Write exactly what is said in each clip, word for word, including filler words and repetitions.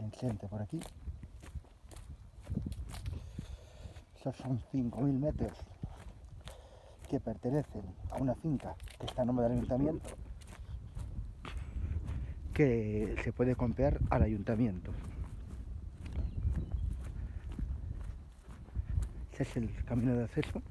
cliente por aquí. Esos son cinco mil metros que pertenecen a una finca que está a nombre del ayuntamiento, que se puede comprar al ayuntamiento. Ese es el camino de acceso.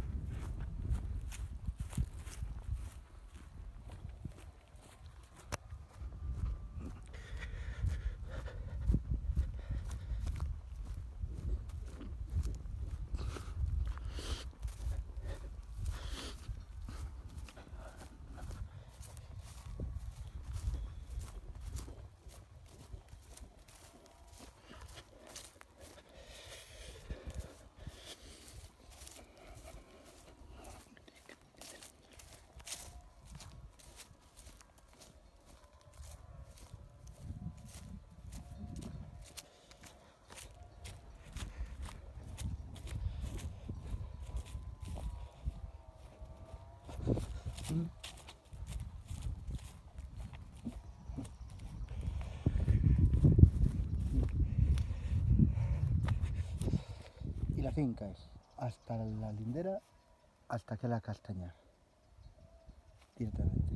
Y la finca es hasta la lindera, hasta que la castañar, directamente.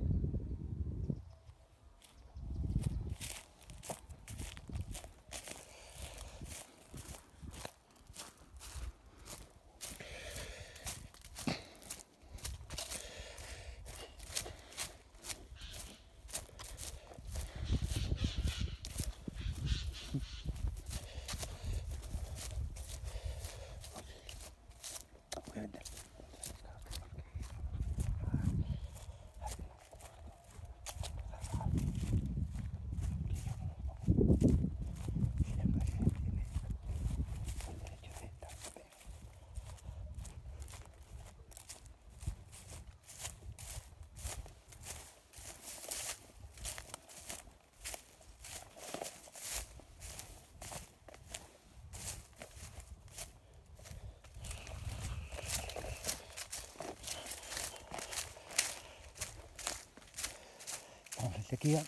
Vamos a sequía.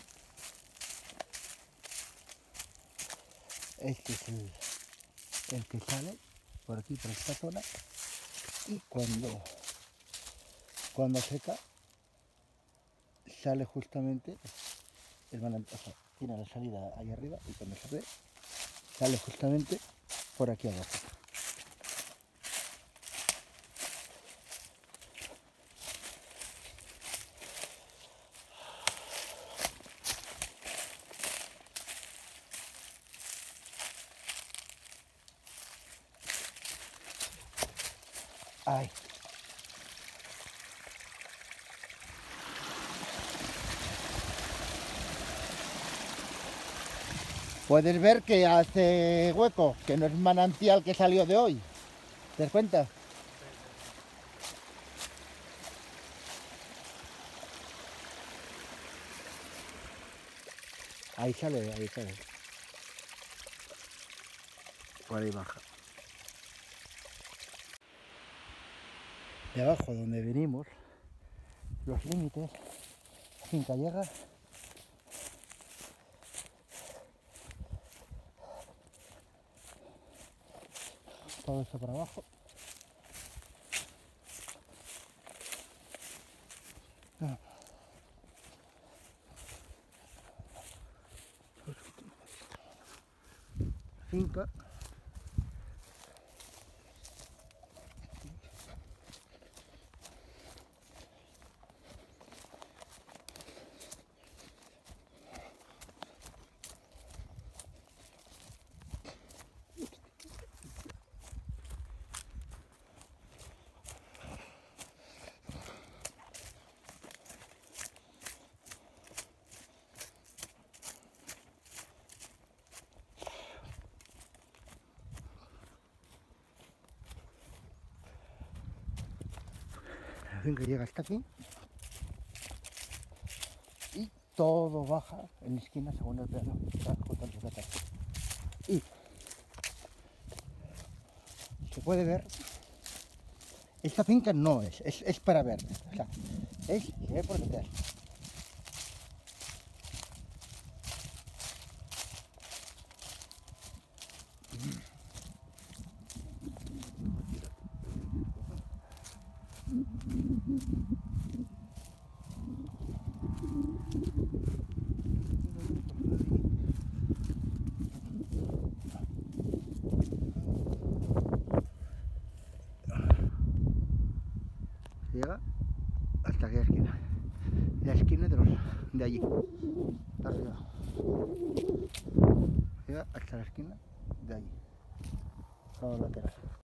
Este es el, el que sale por aquí, por esta zona, y cuando, cuando seca sale justamente el manantial, o sea, tiene la salida ahí arriba, y cuando se ve sale justamente por aquí abajo. Ahí. Puedes ver que hace hueco, que no es manantial que salió de hoy. ¿Te das cuenta? Ahí sale, ahí sale. Por ahí baja. De abajo donde venimos, los límites, la finca llega todo esto por abajo. No. Finca. La finca llega hasta aquí y todo baja en la esquina según el plano. Y se puede ver, esta finca no es, es, es para ver, o sea, es, se ve por detrás. llega hasta aquella esquina, la esquina de los de allí, de arriba, llega hasta la esquina de allí, lado lateral.